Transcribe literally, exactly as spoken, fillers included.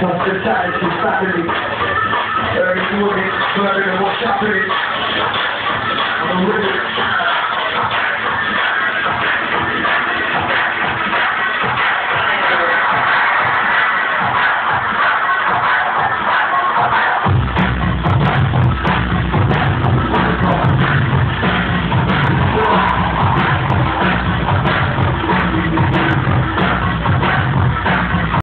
What's the status of family? Early morning, burning and what's happening? I'm a river.